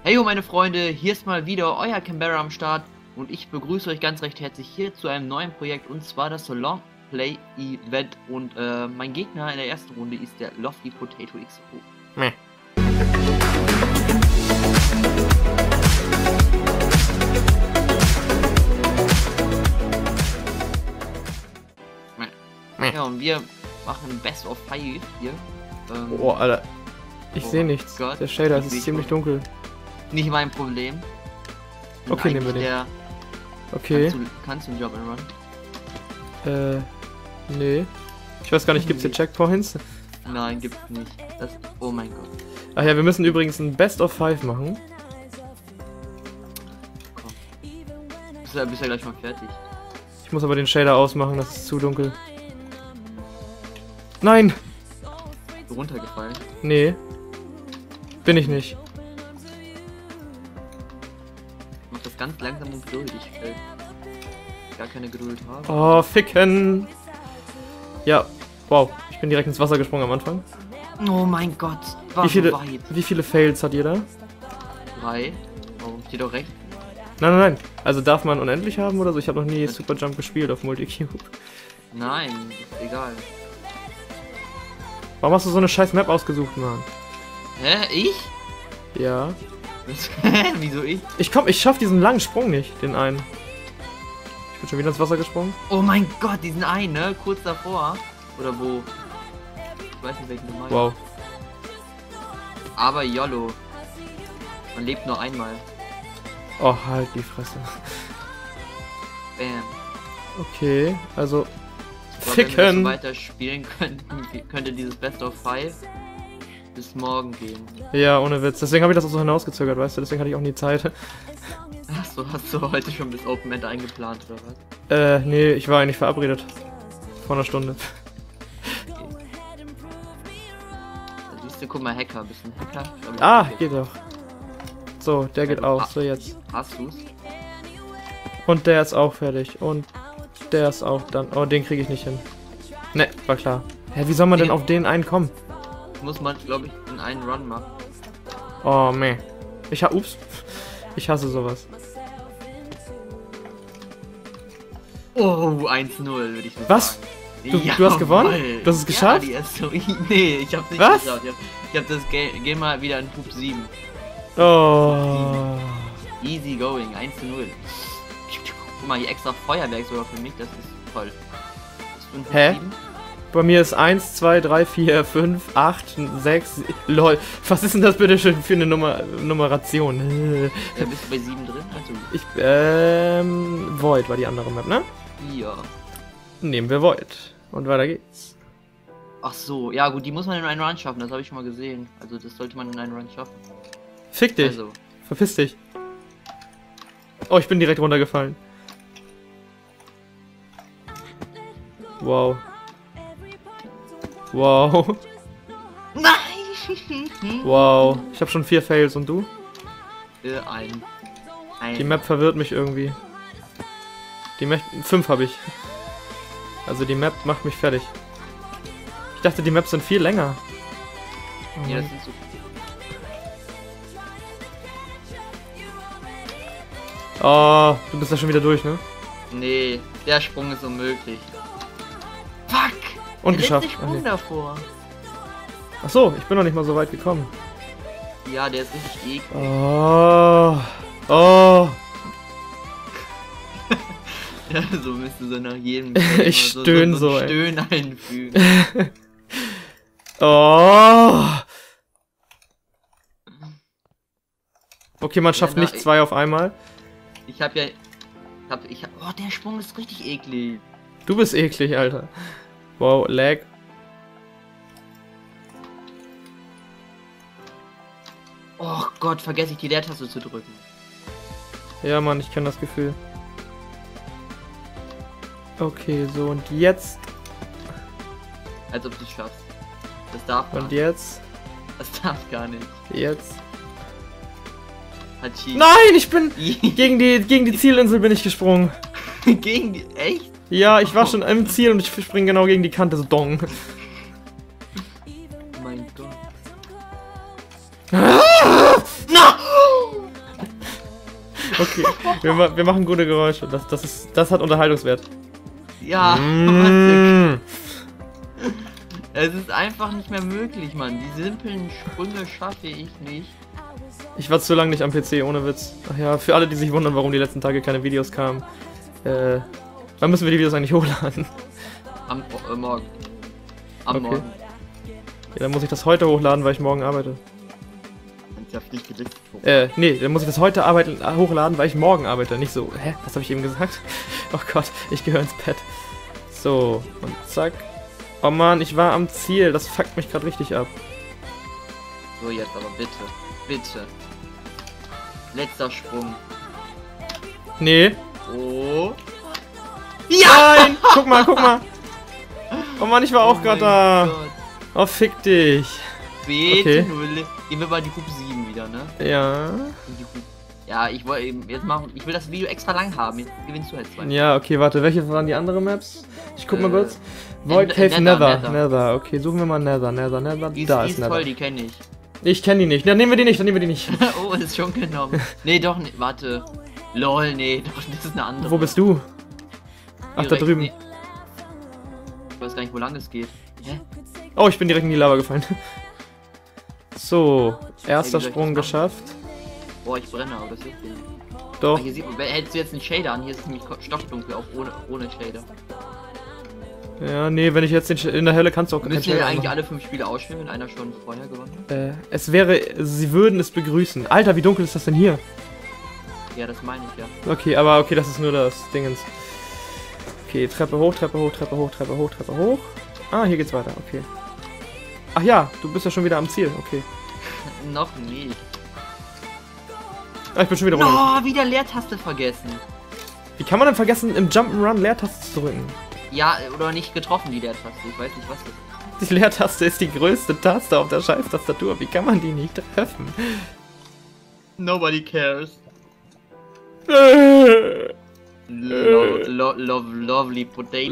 Hey yo meine Freunde, hier ist mal wieder euer Canberra am Start und ich begrüße euch ganz recht herzlich hier zu einem neuen Projekt und zwar das Long Play Event und mein Gegner in der ersten Runde ist der Lofty Potato XO. Meh. Ja, und wir machen Best of 5 hier. Oh, Alter. Ich sehe nichts. Gott, Der Shader ist ziemlich dunkel. Nicht mein Problem. Okay, nehmen wir den. Okay. Kannst du einen Job and Run? Nee. Ich weiß gar nicht, gibt's hier Checkpoints? Nein, gibt's nicht. Oh mein Gott. Ach ja, wir müssen übrigens ein Best of 5 machen. Komm. Bist ja gleich mal fertig. Ich muss aber den Shader ausmachen, das ist zu dunkel. Nein! So runtergefallen? Nee. Bin ich nicht. Ich mach das ganz langsam und geduldig, weil ich gar keine Geduld habe. Oh, ficken! Ja, wow. Ich bin direkt ins Wasser gesprungen am Anfang. Oh mein Gott, wie viele Fails hat jeder? 3. Warum steht doch recht? Nein. Also darf man unendlich haben oder so? Ich habe noch nie Super Jump gespielt auf Multicube. Nein, ist egal. Warum hast du so eine scheiß Map ausgesucht, Mann? Hä? Ich? Ja. Wieso ich? Ich schaff diesen langen Sprung nicht, den einen. Ich bin schon wieder ins Wasser gesprungen. Oh mein Gott, diesen einen, ne? Kurz davor. Oder wo? Ich weiß nicht, welchen du meinst. Wow. Aber YOLO. Man lebt nur einmal. Oh, halt die Fresse. Bam. Okay, also... Ficken! Wenn wir so weiter spielen könnten, könnte dieses Best of 5 bis morgen gehen. Ja, ohne Witz. Deswegen habe ich das auch so hinausgezögert, weißt du? Deswegen hatte ich auch nie Zeit. Achso, hast du heute schon bis Open End eingeplant, oder was? Nee, ich war eigentlich verabredet. Vor einer Stunde. Okay. Da siehst du, guck mal, Hacker. Bist du ein Hacker? Ah, geht doch. So, der geht auch. So, jetzt. Hast du's? Und der ist auch fertig. Und der ist auch dann... Oh, den kriege ich nicht hin. Ne, war klar. Hä, wie soll man denn auf den einen kommen? Muss man, glaube ich, in einen Run machen. Oh, meh. Ups. Ich hasse sowas. Oh, 1-0 würde ich sagen. Was? Du hast gewonnen? Du hast es geschafft? Ja, nee, ich hab's nicht geschafft. Ich hab das Game mal wieder in Hub 7. Oh. Easy going, 1-0. Guck mal, hier extra Feuerwerk sogar für mich, das ist toll. Das ist hä? 7. Bei mir ist 1, 2, 3, 4, 5, 8, 6, lol. Was ist denn das bitte schön für eine Numeration? Bist du bei 7 drin? Also. Void war die andere Map, ne? Ja. Nehmen wir Void. Und weiter geht's. Ach so, ja gut, die muss man in einen Run schaffen, das habe ich schon mal gesehen. Also das sollte man in einen Run schaffen. Fick dich. Also. Verpiss dich. Oh, ich bin direkt runtergefallen. Wow. Wow. Nein! Wow. Ich habe schon 4 Fails und du? Ein. Die Map verwirrt mich irgendwie. 5 habe ich. Also die Map macht mich fertig. Ich dachte, die Maps sind viel länger. Oh ja, das sind so. Oh, du bist da schon wieder durch, ne? Nee, der Sprung ist unmöglich. Fuck! Und geschafft. Sprung davor. Ach so, ich bin noch nicht mal so weit gekommen. Ja, der ist richtig eklig. Oh. Oh. Ja, so müsste so nach jedem ich stöhne so, ein Stöhn einfügen. Oh. Okay, man schafft nicht 2 auf einmal. Oh, der Sprung ist richtig eklig. Du bist eklig, Alter. Wow, Lag. Oh Gott, vergesse ich die Leertaste zu drücken. Ja, Mann, ich kenne das Gefühl. Okay, so und jetzt. Als ob du es schaffst. Das darf man. Und jetzt? Das darf gar nicht. Jetzt. Hachi. Nein, ich bin gegen die Zielinsel bin ich gesprungen. Gegen die? Echt? Ja, ich war schon im Ziel und ich springe genau gegen die Kante, so dong. Mein Gott. No! Okay, wir machen gute Geräusche. Das hat Unterhaltungswert. Ja, Mm. es ist einfach nicht mehr möglich, Mann. Die simplen Sprünge schaffe ich nicht. Ich war zu lange nicht am PC, ohne Witz. Ach ja, für alle, die sich wundern, warum die letzten Tage keine Videos kamen. Wann müssen wir die Videos eigentlich hochladen? Am Morgen. Am Okay. Morgen. Ja, dann muss ich das heute hochladen, weil ich morgen arbeite. Ich hab nicht gelistet. Nee, dann muss ich das heute hochladen, weil ich morgen arbeite. Nicht so, hä? Was habe ich eben gesagt? Oh Gott, ich gehöre ins Bett. So, und zack. Oh Mann, ich war am Ziel. Das fuckt mich gerade richtig ab. So, jetzt aber bitte. Bitte. Letzter Sprung. Nee. Oh. Nein! Guck mal. Oh Mann, ich war auch gerade da. Gott. Oh, fick dich. Bitte, Okay. Gehen wir bei die Gruppe 7 wieder, ne? Ja. Ja, ich wollte eben jetzt machen. Ich will das Video extra lang haben. Jetzt gewinnst du halt 2. Ja, okay, warte. Welche waren die anderen Maps? Ich guck mal kurz. Void Nether, Cave Nether. Okay, suchen wir mal Nether. Die Da ist ist Nether. toll, die kenne ich. Ich kenne die nicht. Ja, nehmen wir die nicht. Oh, ist schon genommen. Nee, doch nicht. Warte. Lol, nee, doch, das ist eine andere. Wo bist du? Ach, Hier da rechts, drüben. nee. Ich weiß gar nicht, wo lang es geht. Hä? Oh, ich bin direkt in die Lava gefallen. So, erster Ey, wie soll ich Sprung das geschafft. Boah, ich brenne, aber das hilft nicht. Doch. Hier sieht man, hättest du jetzt einen Shader an, hier ist es nämlich stockdunkel, auch ohne Shader. Ja, nee, wenn ich jetzt in der Hölle kannst du auch keinen Müssen wir Shader eigentlich machen. alle 5 Spiele ausspielen, wenn einer schon vorher gewonnen hat? Es wäre, sie würden es begrüßen. Alter, wie dunkel ist das denn hier? Ja, das meine ich ja. Okay, aber okay, das ist nur das Dingens. Okay, Treppe hoch. Ah, hier geht's weiter, okay. Ach ja, du bist ja schon wieder am Ziel, okay. Noch nicht. Ah, ich bin schon wieder runter. No, wieder Leertaste vergessen. Wie kann man denn vergessen, im Jump'n'Run Leertaste zu drücken? Ja, oder nicht getroffen, die Leertaste. Ich weiß nicht, was das ist. Die Leertaste ist die größte Taste auf der Scheiß-Tastatur. Wie kann man die nicht treffen? Nobody cares. Lovely potato.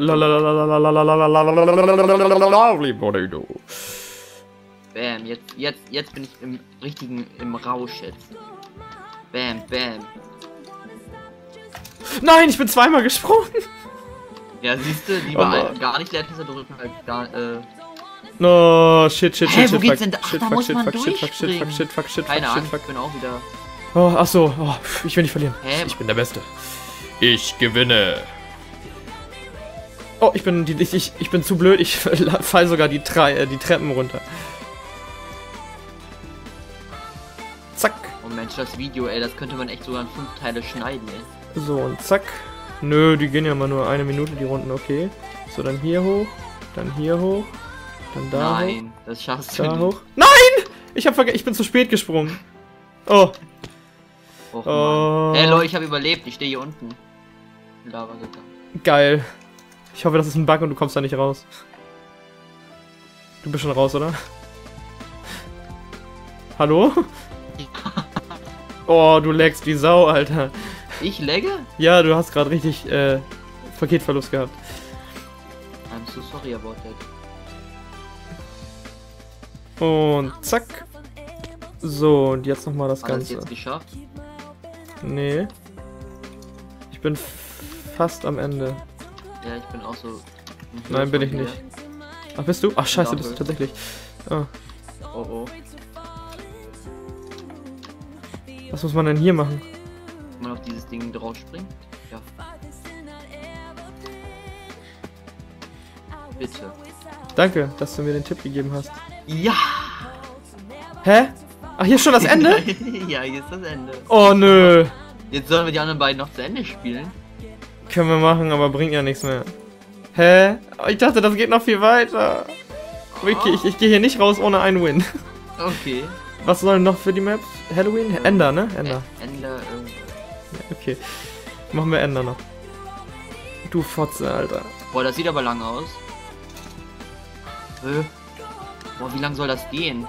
Lovely potato. Bam, jetzt bin ich im Rausch jetzt. Bam, bam. Nein, ich bin zweimal gesprungen. Ja, siehst du, lieber Oh. gar nicht Leertaste drücken als gar, No, shit. Hä, wo geht's denn da? Ach, Shit, da fuck, muss shit, man fuck, shit, fuck, durchspringen. shit, fuck, shit, Keine fuck, Ahnung, shit, fuck. ich bin auch wieder... Oh, ach so. Oh, ich will nicht verlieren. Hä? Ich bin der Beste. Ich gewinne. Oh, ich bin zu blöd. Ich fall sogar die Treppen runter. Zack. Oh Mensch, das Video, ey, das könnte man echt sogar in 5 Teile schneiden, ey. So, und zack. Nö, die gehen ja mal nur 1 Minute, die Runden, okay. So, dann hier hoch. Dann hier hoch. Dann da hoch. Nein, das schaffst du Da nicht. hoch. Nein! Ich bin zu spät gesprungen. Oh. Och, Oh. Mann. Hey Leute, ich habe überlebt, ich stehe hier unten. Lava gegangen. Geil. Ich hoffe, das ist ein Bug und du kommst da nicht raus. Du bist schon raus, oder? Hallo? Oh, du lagst wie Sau, Alter. Ich lagge? Ja, du hast gerade richtig Paketverlust gehabt. I'm so sorry about that. Und zack. So, und jetzt nochmal das Hat das Ganze. jetzt geschafft? Nee. Ich bin fast am Ende. Ja, ich bin auch so... Nein, bin ich nicht. Ach, bist du? Ach, scheiße, Ja, bist du tatsächlich. Ah. Oh oh. Was muss man denn hier machen? Kann man auf dieses Ding drauf springen? Ja. Bitte. Danke, dass du mir den Tipp gegeben hast. Ja! Hä? Ach, hier ist schon das Ende? Ja, hier ist das Ende. Oh, nö. Jetzt sollen wir die anderen beiden noch zu Ende spielen. Können wir machen, aber bringt ja nichts mehr. Hä? Oh, ich dachte, das geht noch viel weiter. Okay, ich gehe hier nicht raus ohne einen Win. Okay. Was soll noch für die Map? Halloween? Ender, ne? Ender. Ende. Okay. Machen wir Ender noch. Du Fotze, Alter. Boah, das sieht aber lang aus. Boah, wie lang soll das gehen?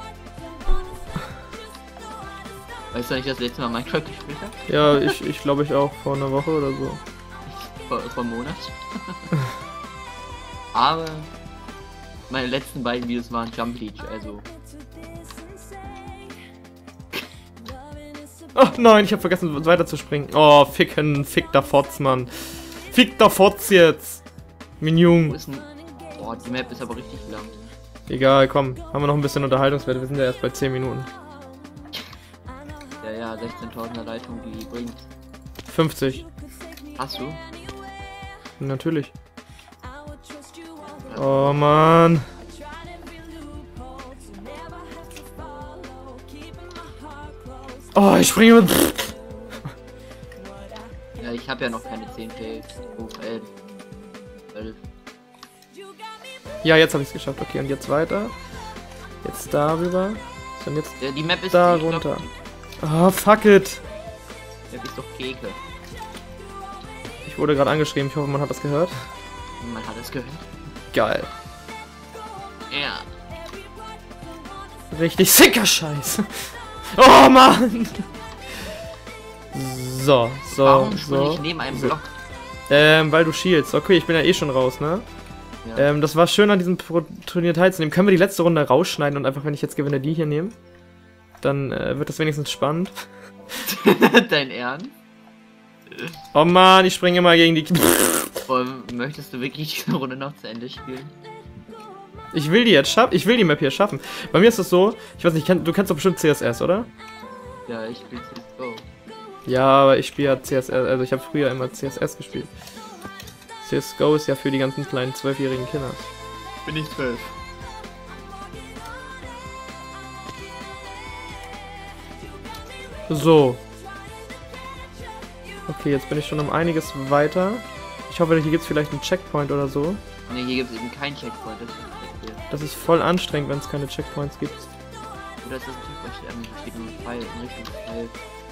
Weißt du nicht, dass ich das letzte Mal Minecraft gespielt habe? Ja, ich glaube ich auch vor einer Woche oder so. Vor einem Monat. Aber meine letzten beiden Videos waren Jump Leech, also. Oh nein, ich habe vergessen weiterzuspringen. Oh, fick der Fotz, Mann. Fick der Fotz jetzt. Minjung. Wo ist denn... Boah, die Map ist aber richtig lang. Egal, komm. Haben wir noch ein bisschen Unterhaltungswert. Wir sind ja erst bei 10 Minuten. Ja, 16.000er Leitung, die bringt. 50. Hast du? Natürlich. Oh Mann. Oh, ich springe mit. Ja, ich habe ja noch keine 10 Kills. Oh, 11. 12. Ja, jetzt habe ich es geschafft. Okay, und jetzt weiter. Jetzt darüber. So, und jetzt Ja, die Map ist da ich glaub, runter. Oh, fuck it. Die Map ist doch Keke. Ich wurde gerade angeschrieben. Ich hoffe, man hat das gehört. Man hat es gehört. Geil. Ja. Richtig sicker Scheiß. Oh Mann. So. Warum springe ich neben einem Block? Weil du shields. Okay, ich bin ja eh schon raus, ne? Ja. Das war schön an diesem Turnier teilzunehmen. Können wir die letzte Runde rausschneiden und einfach, wenn ich jetzt gewinne, die hier nehmen? Dann wird das wenigstens spannend. Dein Ernst? Oh Mann, ich springe immer gegen die... Möchtest du wirklich diese Runde noch zu Ende spielen? Ich will die jetzt schaffen. Ich will die Map hier schaffen. Bei mir ist es so, ich weiß nicht, du kennst doch bestimmt CSS, oder? Ja, ich spiele CSGO. Ja, aber ich spiele ja CSS, also ich habe früher immer CSS gespielt. CSGO ist ja für die ganzen kleinen 12-jährigen Kinder. Bin ich 12. So. Okay, jetzt bin ich schon um einiges weiter. Ich hoffe, hier gibt es vielleicht einen Checkpoint oder so. Ne, hier gibt es eben keinen Checkpoint. Das ist voll anstrengend, wenn es keine Checkpoints gibt. Oder ist das Typ, da steht nur ein Pfeil in Richtung Pfeil.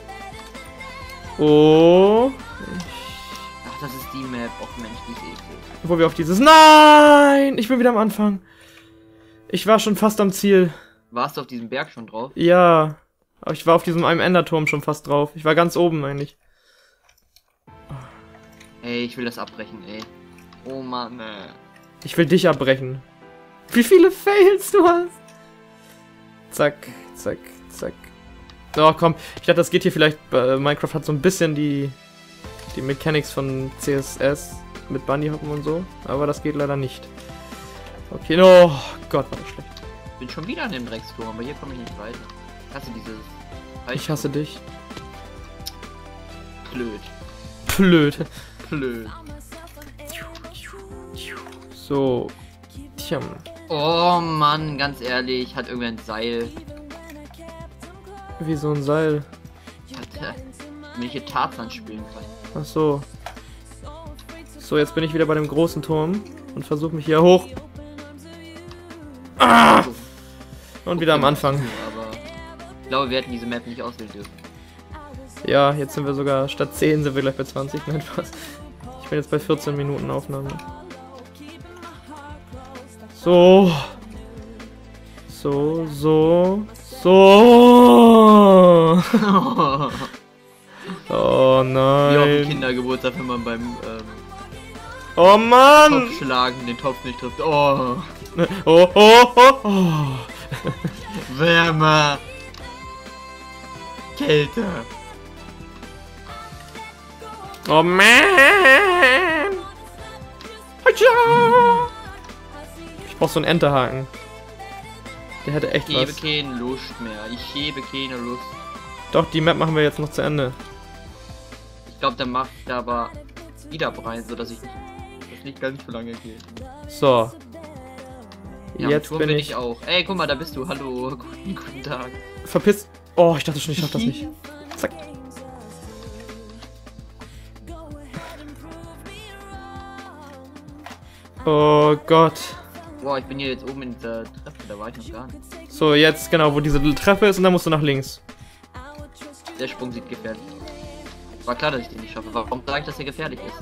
Oh. Ach, das ist die Map. Och Mensch, die ist eklig. Wo wir auf dieses... Nein! Ich bin wieder am Anfang. Ich war schon fast am Ziel. Warst du auf diesem Berg schon drauf? Ja. Aber ich war auf diesem einem Enderturm schon fast drauf. Ich war ganz oben eigentlich. Ey, ich will das abbrechen, ey. Oh Mann, Ich will dich abbrechen. Wie viele Fails du hast. Zack, zack, zack. Oh, komm. Ich dachte, das geht hier vielleicht... Minecraft hat so ein bisschen die Mechanics von CSS mit Bunnyhoppen und so. Aber das geht leider nicht. Okay, oh Gott, war das schlecht. Ich bin schon wieder an dem Drecksturm, aber hier komme ich nicht weiter. Hast du dieses... Ich hasse dich. Blöd. Blöd. Blöd. So. Tja. Oh Mann, ganz ehrlich, hat irgendwer ein Seil. Wie so ein Seil. Wenn ich hier Tarzan spielen kann. Ach so. So, jetzt bin ich wieder bei dem großen Turm und versuche mich hier hoch. Ah! Und wieder am Anfang. Aber ich glaube, wir hätten diese Map nicht auswählen dürfen. Ja, jetzt sind wir sogar, statt 10 sind wir gleich bei 20. Nein, was? Ich bin jetzt bei 14 Minuten Aufnahme. So. So. Oh nein. Wie auf dem Kindergeburtstag, wenn man beim oh Mann! Topf schlagen den Topf nicht trifft. Oh. Oh. Wärme. Kälte. Oh man! Ich brauch so einen Enterhaken. Der hätte echt Ich hebe was. keine Lust mehr. Ich hebe keine Lust. Doch, die Map machen wir jetzt noch zu Ende. Ich glaube, der macht da aber wieder breit, so dass ich nicht ganz so lange geht. So. Ja, Jetzt bin will ich auch. Ey, guck mal, da bist du. Hallo. Guten Tag. verpisst. Oh, ich dachte schon, ich schaff das nicht. Zack. Oh Gott. Boah, ich bin hier jetzt oben in der Treppe, da war ich noch gar nicht. So, jetzt genau, wo diese Treppe ist und dann musst du nach links. Der Sprung sieht gefährlich aus. War klar, dass ich den nicht schaffe. Warum sage ich, dass er gefährlich ist?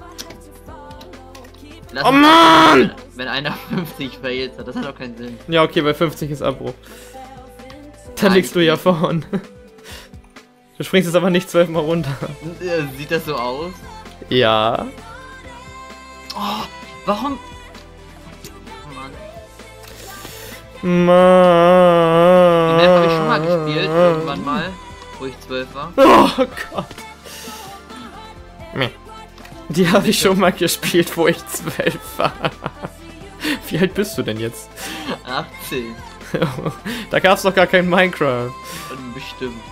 Lass Oh mich Mann! mal, wenn einer 50 fails hat, das hat doch keinen Sinn. Ja, okay, bei 50 ist Abbruch. Dann Nein, liegst du ja vorn. Du springst jetzt aber nicht 12 Mal runter. Sieht das so aus? Ja. Oh, warum? Oh Mann. Die Mann. Map habe ich schon mal gespielt, irgendwann mal. wo ich 12 war. Oh Gott. Meh. Die habe ich schon mal gespielt, wo ich 12 war. Wie alt bist du denn jetzt? 18. Da gab es doch gar kein Minecraft. Bestimmt.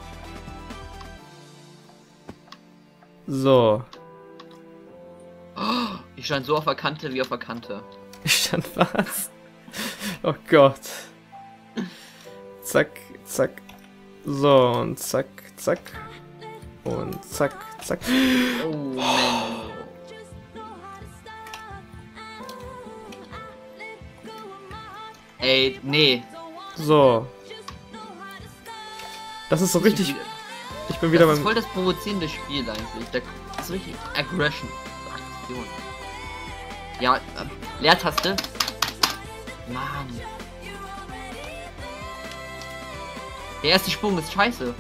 So. Ich stand so auf der Kante wie auf der Kante. Ich stand was? Oh Gott. Zack, zack. So, und zack, zack. Und zack, zack. Oh Mann. Ey, nee. So. Das ist so richtig. Ich bin wieder Das ist beim. voll das provozierende Spiel eigentlich. Das ist richtig Aggression. Aktion. Ja, Leertaste. Mann. Der erste Sprung ist scheiße.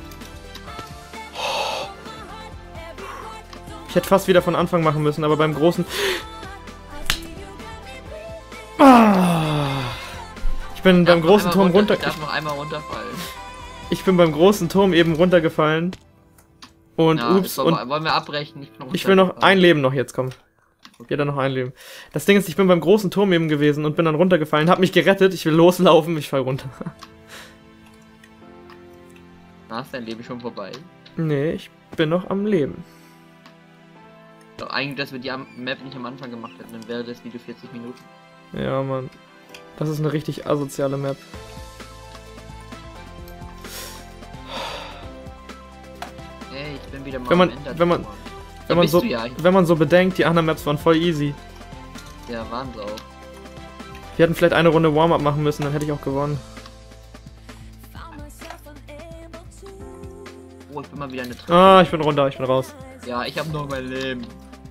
Ich hätte fast wieder von Anfang machen müssen, aber beim großen. Ich bin beim großen Turm runter. Ich darf noch einmal runterfallen. Ich bin beim großen Turm eben runtergefallen. Und Ja, ups. Und wollen wir abbrechen? ich will noch ein Leben noch jetzt kommen. Jeder noch ein Leben. Das Ding ist, ich bin beim großen Turm eben gewesen und bin dann runtergefallen, hab mich gerettet, ich will loslaufen, ich fall runter. Na, ist dein Leben schon vorbei? Nee, ich bin noch am Leben. Doch eigentlich, dass wir die Map nicht am Anfang gemacht hätten, dann wäre das Video 40 Minuten. Ja, Mann. Das ist eine richtig asoziale Map. Hey, ich bin wieder mal Wenn man- am Ende. wenn man so bedenkt, die anderen Maps waren voll easy. Ja, waren sie auch. Wir hätten vielleicht eine Runde Warm-Up machen müssen, dann hätte ich auch gewonnen. Oh, ich bin mal wieder eine Treppe. Ah, ich bin runter, ich bin raus. Ja, ich habe noch mein Leben.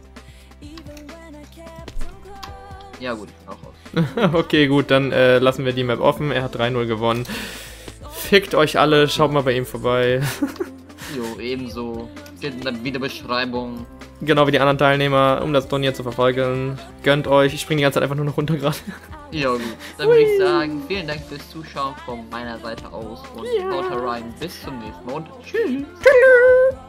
Ja gut, ich bin auch raus. Okay, gut, dann lassen wir die Map offen. Er hat 3-0 gewonnen. Fickt euch alle, schaut mal bei ihm vorbei. Jo, ebenso. Steht in der Videobeschreibung. Genau wie die anderen Teilnehmer, um das Turnier zu verfolgen. Gönnt euch, ich springe die ganze Zeit einfach nur noch runter gerade. Ja gut, dann würde ich sagen, vielen Dank fürs Zuschauen von meiner Seite aus und haut rein, bis zum nächsten Mal und tschüss. Tschüss.